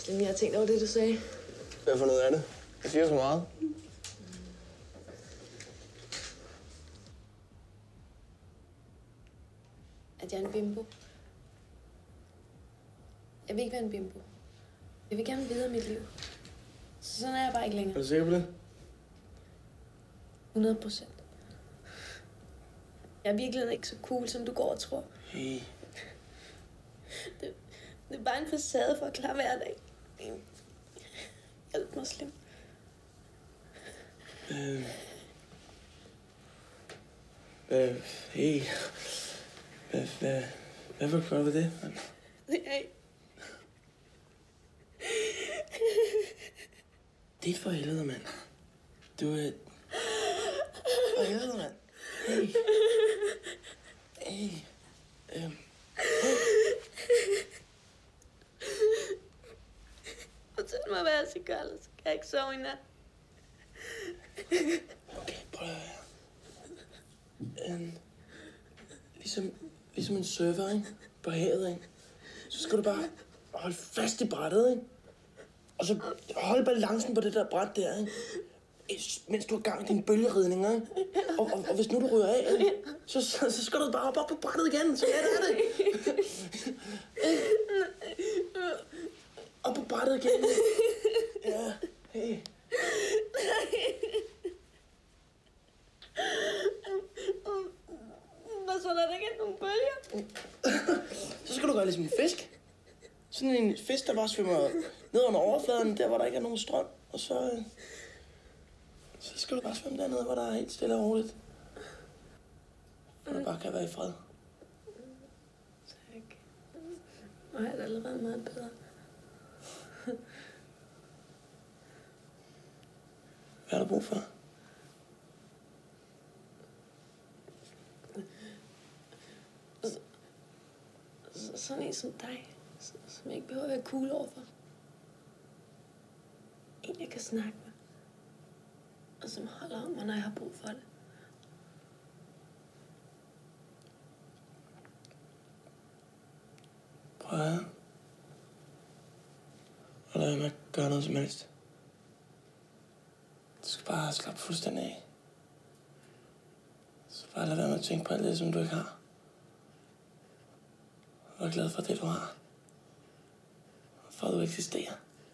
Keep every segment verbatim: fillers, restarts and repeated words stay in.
Jamen, jeg har tænkt over det, du sagde. Hvad for noget andet? Jeg siger så meget. At jeg er en bimbo. Jeg vil ikke være en bimbo. Jeg vil gerne videre mit liv. Så sådan er jeg bare ikke længere. Er du sikker på det? hundrede procent. Jeg er virkelig ikke så cool, som du går og tror. Hey. Det, det er bare en facade for at klare hverdag. Hjælp mig, Slim. Øh. Øh, hey. Hvad, hvad, hvad vil du gøre ved det, mand? Nej. Det er for helvede, mand. Du er... For helvede, mand. Hey. Hey. Øhm. Fortæl mig, hvad jeg skal gøre, ellers kan jeg ikke sove i nat. Okay, prøv at høre. En, ligesom, ligesom en surfer, ikke? På havet, ikke? Så skal du bare holde fast i brættet, ikke? Og så holde balancen på det der bræt der, ikke? Mens du har gang i dine bølgeridninger, ikke? Og, og, og hvis nu du ryger af, ikke? Så, så, så skal du bare op på brættet igen, så let er det. Op på brættet igen. Ja, hey. Hvad så, når der ikke er nogen bølger? Så skal du gøre ligesom en fisk. Sådan en fisk, der bare svømmer ned under overfladen, der hvor der ikke er nogen strøm. Og så, så skal du bare svømme dernede, hvor der er helt stille og roligt. Hvor du bare kan være i fred. Tak. Og jeg er allerede meget bedre. Hvad har du brug for? Sådan en som dig, som jeg ikke behøver at være cool overfor. En, jeg kan snakke med. Og som holder om mig, når jeg har brug for det. Prøv at høre. Og lad mig ikke gøre noget som helst. Du skal bare slappe fuldstændig af. Så bare lad være med at tænke på alt det, som du ikke har. Og vær glad for det, du har. Og for at du eksisterer.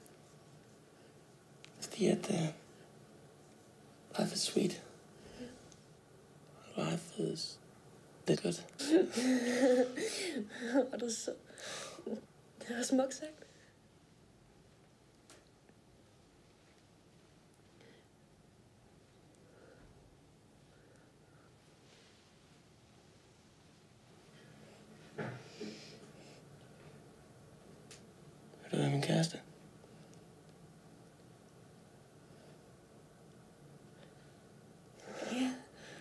Fordi at uh, life is sweet. Life is lidt godt. Og du så... Det var smukt sagt. Vil du være min kæreste? Ja.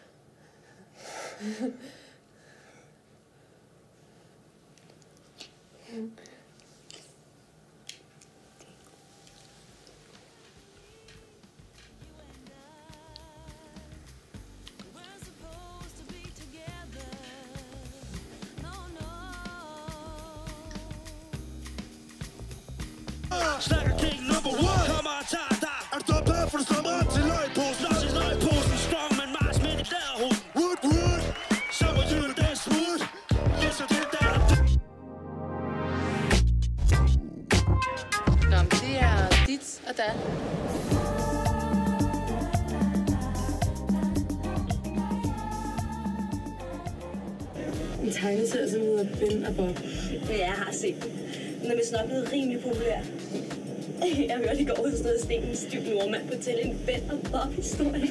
Snakker king number one. Kommer og tager dig. Er du stoppet for du strømmer op til løgposen? Slås i løgposen. Strong, men Mars midt i læderhovedet. Wood, wood. Så må du den smooth. Læser det der. Nå, men det er dit og dat. En tegneserie, som hedder Ben og Bob. Ja, jeg har set den. Den er vist nok blevet rimelig populær. Jeg hørte i går hos noget Stenens dyb nordmand fortælle en Ben og Bob-historie.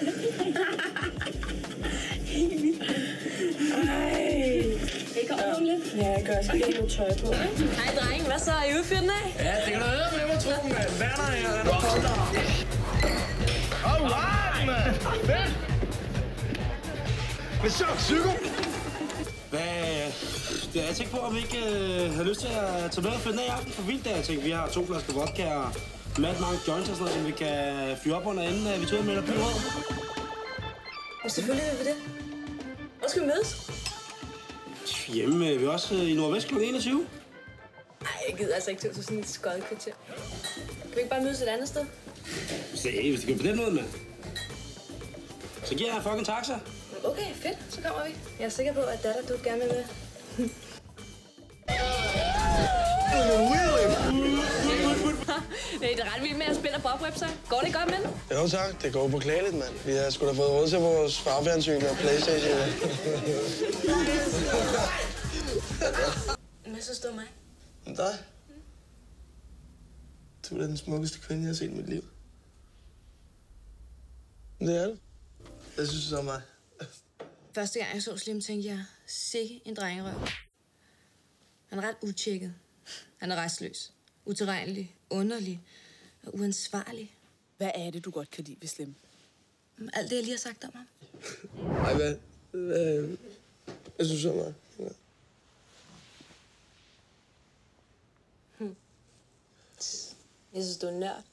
Helt vildt. Ej. Det kommer om lidt. Ja, jeg gør. Jeg skal lige have noget tøj på. Hej, drenge. Hvad så? Er I udfyrt den af? Ja, det kan du høre med mig, tro, mand. Werner her, han er kolder. Alright, mand. Fedt. Hvad så, psyko? Hvad... Ja, jeg tænkte på, om vi ikke øh, har lyst til at tage med og finde af i aften for vildt. Jeg tænkte, vi har to flasker vodka og mad mange joints og sådan noget, som vi kan fyre op under, inden vi tager ud med og byrød. Og selvfølgelig vil vi det. Hvor skal vi mødes? Hjemme øh, vi er også øh, i Nordvest klokken enogtyve. Ej, jeg gider altså ikke til sådan et skøjet kvarter. Kan vi ikke bare mødes et andet sted? Se, hvis det går på den måde, mand. Så giver jeg fucking taxa. Okay, fedt. Så kommer vi. Jeg er sikker på, at datter, du gerne vil med. Nej, det er ret vildt med at spille bobweb, så. Går det godt, mand? Jo tak, det går påklageligt, mand. Vi har sgu da fået råd til vores farfjernsyn og Playstation. Hvad så står mig? Om dig? Du er da den smukkeste kvinde, jeg har set i mit liv. Det er det. Jeg synes, det er mig. Første gang jeg så Slim, tænkte jeg, sikke en drengerøv. Han er ret utjekket. Han er restløs, utilregnelig, underlig og uansvarlig. Hvad er det, du godt kan lide ved Slim? Alt det, jeg lige har sagt om ham. Ej, hvad? hvad? Jeg synes, det er mig. Ja. Hmm. Jeg synes, du er nørd.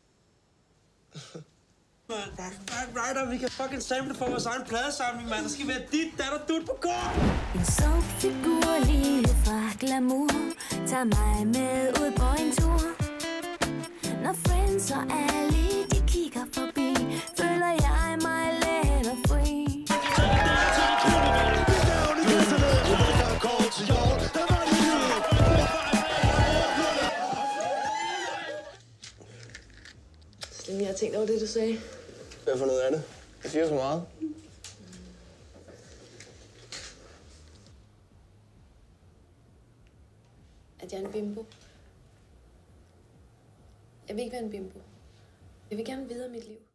Right, vi kan fucking sample for vores egen pladesamling, mand. Der skal være dit, datter, dut på gård. En sød figur lige fra glamour tager mig med ud på en tur. Når friends og alle de kigger forbi, føler jeg mig let og fri. Slim, jeg har tænkt over det, du sagde. Hvad for noget af det? Jeg siger så meget. At jeg er en bimbo. Jeg vil ikke være en bimbo. Jeg vil gerne videre mit liv.